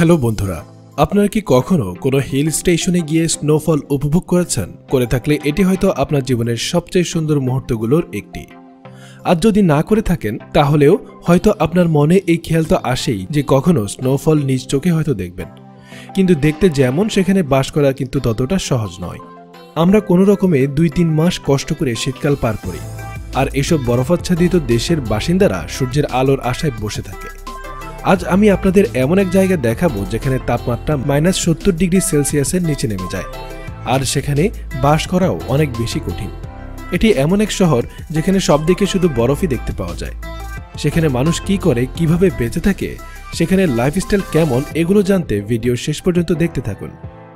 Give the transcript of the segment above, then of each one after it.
Hello বন্ধুরা, আপনারা কি কখনো কোনো হিল স্টেশনে গিয়ে স্নোফল উপভোগ করেছেন? করে থাকলে এটি হয়তো আপনার জীবনের সবচেয়ে সুন্দর মুহূর্তগুলোর একটি। আর যদি না করে থাকেন তাহলেও হয়তো আপনার মনে এই খেয়াল তো আসেই যে কখনো স্নোফল নিজ চোখে হয়তো দেখবেন, কিন্তু দেখতে যেমন সেখানে বাস করা কিন্তু ততটা সহজ নয়। আমরা কোনো রকমে 2-3 মাস কষ্ট করে শীতকাল পার করি, আর এসব বরফাচ্ছাদিত দেশের বাসিন্দারা সূর্যের আলোর আশায় বসে থাকে। আজ আমি আপনাদের এমন এক জায়গা দেখাবো যেখানে তাপমাত্রা -70°C নিচে নেমে যায়, আর সেখানে বাস করাও অনেক বেশি কঠিন। এটি এমন এক শহর যেখানে সব দিকে শুধু বরফই দেখতে পাওয়া যায়। সেখানে মানুষ কি করে, কিভাবে বেঁচে থাকে, সেখানে লাইফস্টাইল কেমন, এগুলো জানতে ভিডিও শেষ পর্যন্ত দেখতে থাকুন।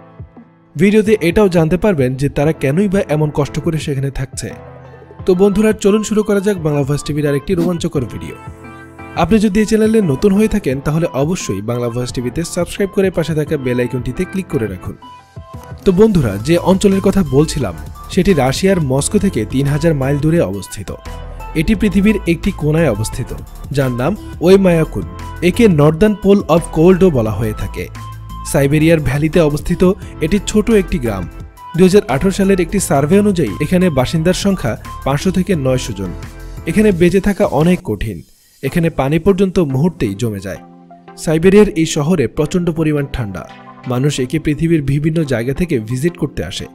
ভিডিওতে এটাও জানতে পারবেন যে তারা কেনই বা এমন কষ্ট করে সেখানে থাকছে। তো বন্ধুরা, চলুন শুরু করা যাক বাংলা ভয়েস টিভির আরেকটি রোমাঞ্চকর ভিডিও। আপনি যদি এই চ্যানেলে নতুন হয়ে থাকেন তাহলে অবশ্যই বাংলা ভয়েস টিভিতে সাবস্ক্রাইব করে পাশে থাকা বেল আইকনটিতে ক্লিক করে রাখুন। তো বন্ধুরা, যে অঞ্চলের কথা বলছিলাম সেটি রাশিয়ার মস্কো থেকে 3000 মাইল দূরে অবস্থিত। এটি পৃথিবীর একটি কোণায় অবস্থিত যার নাম ওইমায়াকুন। একে নর্দার্ন পোল অব কোল্ডও বলা হয়ে থাকে। সাইবেরিয়ার ভ্যালিতে অবস্থিত এটি ছোট একটি গ্রাম। 2018 সালের একটি সার্ভে অনুযায়ী এখানে বাসিন্দার সংখ্যা 500 থেকে 900 জন। এখানে বেঁচে থাকা অনেক কঠিন। এখানে পানি পর্যন্ত মুহূর্তেই জমে যায়। সাইবেরিয়ার এই শহরে প্রচণ্ড পরিমাণ ঠান্ডা। মানুষ একে পৃথিবীর বিভিন্ন জায়গা থেকে ভিজিট করতে আসে।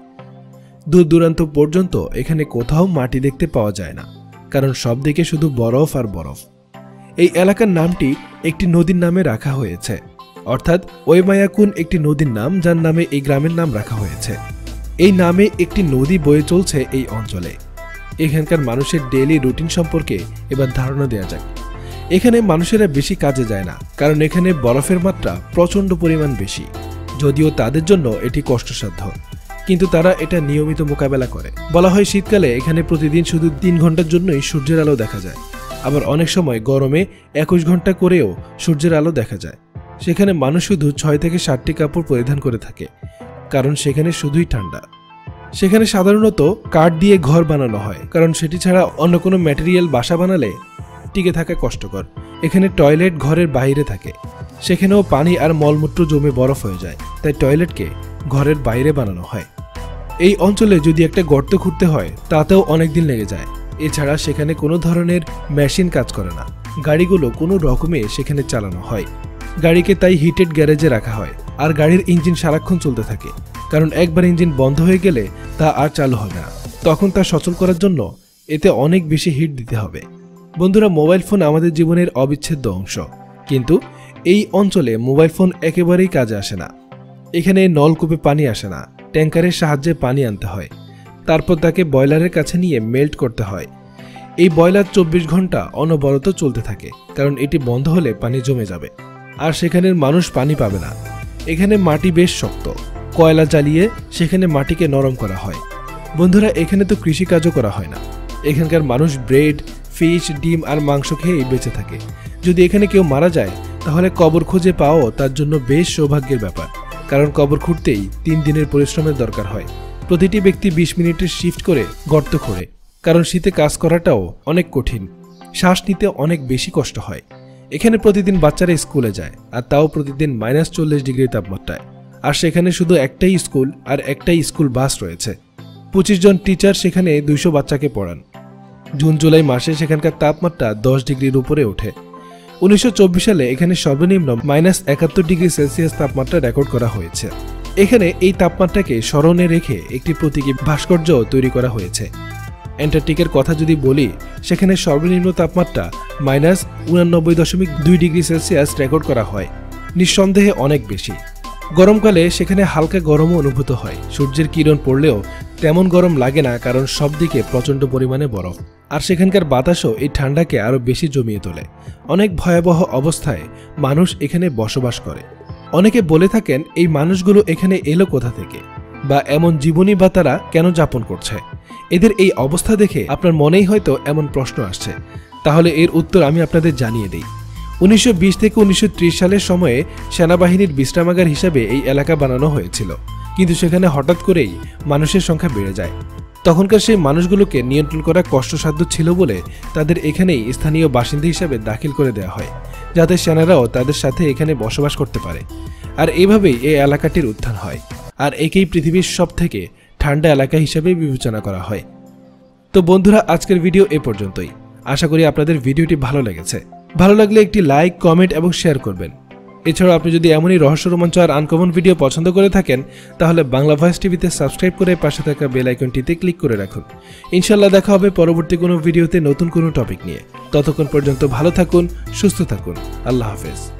দূর দূরান্ত পর্যন্ত এখানে কোথাও মাটি দেখতে পাওয়া যায় না, কারণ সব দিকে শুধু বরফ আর বরফ। এই এলাকার নামটি একটি নদীর নামে রাখা হয়েছে, অর্থাৎ ওইমায়াকুন একটি নদীর নাম যার নামে এই গ্রামের নাম রাখা হয়েছে। এই নামে একটি নদী বয়ে চলছে এই অঞ্চলে। এখানকার মানুষের ডেইলি রুটিন সম্পর্কে এবার ধারণা দেওয়া যাক। এখানে মানুষেরা বেশি কাজে যায় না, কারণ এখানে বরফের মাত্রা প্রচণ্ড পরিমাণ বেশি। যদিও তাদের জন্য এটি কষ্টসাধ্য, কিন্তু তারা এটা নিয়মিত মোকাবেলা করে। বলা হয় শীতকালে এখানে প্রতিদিন শুধু 3 ঘন্টার জন্যই সূর্যের আলো দেখা যায়, আবার অনেক সময় গরমে 21 ঘন্টা করেও সূর্যের আলো দেখা যায়। সেখানে মানুষ শুধু 6 থেকে 7টি কাপড় পরিধান করে থাকে, কারণ সেখানে শুধুই ঠান্ডা। সেখানে সাধারণত কাঠ দিয়ে ঘর বানানো হয়, কারণ সেটি ছাড়া অন্য কোনো ম্যাটেরিয়াল বাসা বানালে টিকে থাকা কষ্টকর। এখানে টয়লেট ঘরের বাইরে থাকে। সেখানেও পানি আর মলমূত্র জমে বরফ হয়ে যায়, তাই টয়লেটকে ঘরের বাইরে বানানো হয়। এই অঞ্চলে যদি একটা গর্ত খুঁড়তে হয় তাতেও অনেক দিন লেগে যায়। এছাড়া সেখানে কোনো ধরনের মেশিন কাজ করে না। গাড়িগুলো কোনো রকমে সেখানে চালানো হয়। গাড়িকে তাই হিটেড গ্যারেজে রাখা হয়, আর গাড়ির ইঞ্জিন সারাক্ষণ চলতে থাকে, কারণ একবার ইঞ্জিন বন্ধ হয়ে গেলে তা আর চালু হবে না। তখন তা সচল করার জন্য এতে অনেক বেশি হিট দিতে হবে। বন্ধুরা, মোবাইল ফোন আমাদের জীবনের অবিচ্ছেদ্য অংশ, কিন্তু এই অঞ্চলে মোবাইল ফোন একেবারেই কাজে আসে না। এখানে নলকূপে পানি আসে না, ট্যাঙ্কারের সাহায্যে পানি আনতে হয়। তারপর তাকে বয়লারের কাছে নিয়ে মেল্ট করতে হয়। এই বয়লার 24 ঘন্টা অনবরত চলতে থাকে, কারণ এটি বন্ধ হলে পানি জমে যাবে, আর সেখানের মানুষ পানি পাবে না। এখানে মাটি বেশ শক্ত। কয়লা জ্বালিয়ে সেখানে মাটিকে নরম করা হয়। বন্ধুরা, এখানে তো কৃষিকাজও করা হয় না। এখানকার মানুষ ব্রেড, ফিশ, ডিম আর মাংস খেয়েই বেঁচে থাকে। যদি এখানে কেউ মারা যায় তাহলে কবর খুঁজে পাওয়াও তার জন্য বেশ সৌভাগ্যের ব্যাপার, কারণ কবর খুঁড়তেই 3 দিনের পরিশ্রমের দরকার হয়। প্রতিটি ব্যক্তি 20 মিনিটের শিফট করে গর্ত খোঁড়ে, কারণ শীতে কাজ করাটাও অনেক কঠিন। শ্বাস নিতে অনেক বেশি কষ্ট হয়। এখানে প্রতিদিন বাচ্চারা স্কুলে যায়, আর তাও প্রতিদিন -40 তাপমাত্রায়। আর সেখানে শুধু একটাই স্কুল আর একটাই স্কুল বাস রয়েছে। 25 জন টিচার সেখানে 200 বাচ্চাকে পড়ান। জুন জুলাই মাসে সেখানকার তাপমাত্রা 10 ডিগ্রির উপরে ওঠে। 1924 সালে এখানে সর্বনিম্ন -71°C তাপমাত্রা রেকর্ড করা হয়েছে। এখানে এই তাপমাত্রাকে স্মরণে রেখে একটি প্রতীকী ভাস্কর্য তৈরি করা হয়েছে। অ্যান্টার্কটিকের কথা যদি বলি, সেখানে সর্বনিম্ন তাপমাত্রা -89.2°C রেকর্ড করা হয়। নিঃসন্দেহে অনেক বেশি। গরমকালে সেখানে হালকা গরমও অনুভূত হয়। সূর্যের কিরণ পড়লেও তেমন গরম লাগে না, কারণ সব দিকে প্রচণ্ড পরিমাণে বরফ, আর সেখানকার বাতাসও এই ঠান্ডাকে আরও বেশি জমিয়ে তোলে। অনেক ভয়াবহ অবস্থায় মানুষ এখানে বসবাস করে। অনেকে বলে থাকেন এই মানুষগুলো এখানে এলো কোথা থেকে, বা এমন জীবনী বা তারা কেন যাপন করছে। এদের এই অবস্থা দেখে আপনার মনেই হয়তো এমন প্রশ্ন আসছে। তাহলে এর উত্তর আমি আপনাদের জানিয়ে দিই। 1920 থেকে 1930 সালের সময়ে সেনাবাহিনীর বিশ্রামাগার হিসাবে এই এলাকা বানানো হয়েছিল, কিন্তু সেখানে হঠাৎ করেই মানুষের সংখ্যা বেড়ে যায়। তখনকার সেই মানুষগুলোকে নিয়ন্ত্রণ করা কষ্টসাধ্য ছিল বলে তাদের এখানেই স্থানীয় বাসিন্দা হিসাবে দাখিল করে দেওয়া হয়, যাতে সেনারাও তাদের সাথে এখানে বসবাস করতে পারে। আর এভাবেই এই এলাকাটির উত্থান হয়, আর একেই পৃথিবীর সবথেকে ঠান্ডা এলাকা হিসেবে বিবেচনা করা হয়। তো বন্ধুরা, আজকের ভিডিও এ পর্যন্তই। আশা করি আপনাদের ভিডিওটি ভালো লেগেছে। ভালো লাগলে একটি লাইক, কমেন্ট এবং শেয়ার করবেন। এছাড়াও আপনি যদি এমনই রহস্য, রোমাঞ্চ আর আনকমন ভিডিও পছন্দ করে থাকেন, তাহলে বাংলা ভয়েস টিভিতে সাবস্ক্রাইব করে পাশে থাকা বেল আইকনটিতে ক্লিক করে রাখুন। ইনশাআল্লাহ দেখা হবে পরবর্তী কোনো ভিডিওতে নতুন কোনো টপিক নিয়ে। ততক্ষণ পর্যন্ত ভালো থাকুন, সুস্থ থাকুন। আল্লাহ হাফেজ।